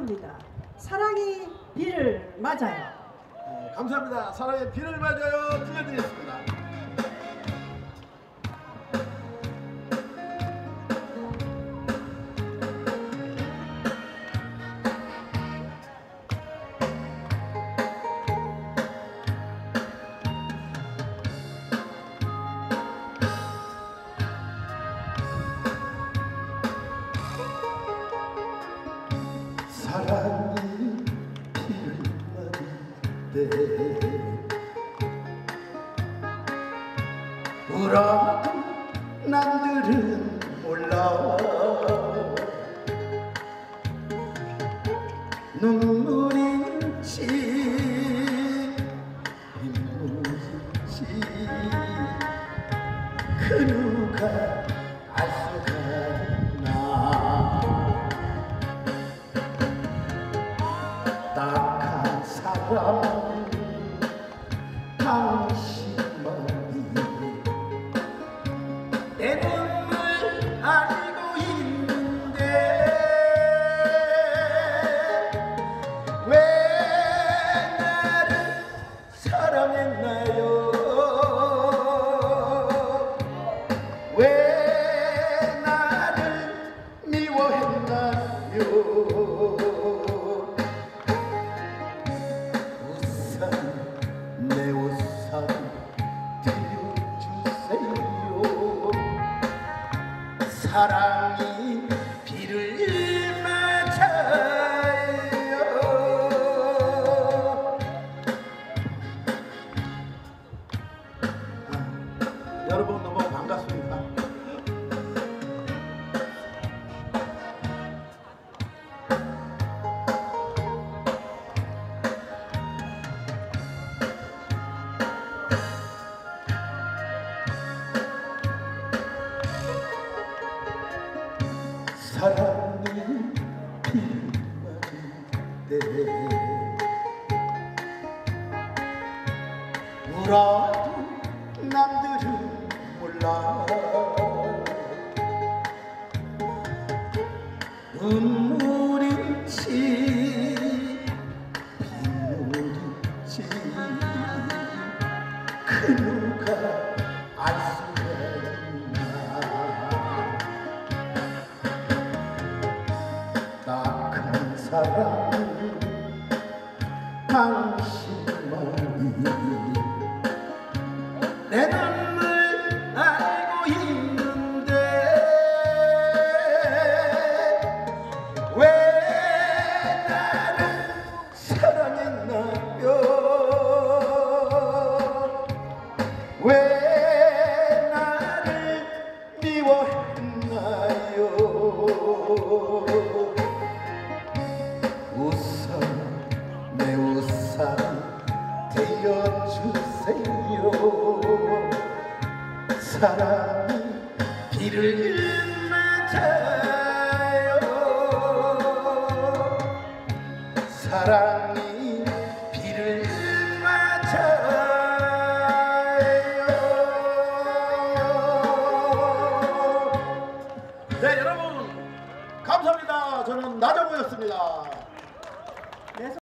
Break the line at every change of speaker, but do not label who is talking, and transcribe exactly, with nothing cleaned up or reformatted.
부릅니다. 사랑이 비를 맞아요.
네, 감사합니다. 사랑의 비를 맞아요. 들려드리겠습니다.
사랑이 비를 맞을 때 울어도 남들은 몰라 눈물인지 빗물인지 그 누가 알 수가 있나 딱한 사람 당신만이 내 눈물 알고 있는데 왜 나를 사랑했나요 왜 나를 미워했나요 내 우산 들려주세요 사랑이 비를 맞아요
아, 여러분 너무 반갑습니다.
사랑이 비를 맞을 때 울어도 남들은 몰라 눈물인지 빗물인지 그 누가 알 수가 있나 딱한 사람 당신만이 내 눈물 알고 있는데 왜 나를 사랑했나요 왜 나를 미워했나요 우산 내 우산 대어주세요 사랑이 비를 맞아요 사랑이 비를 맞아요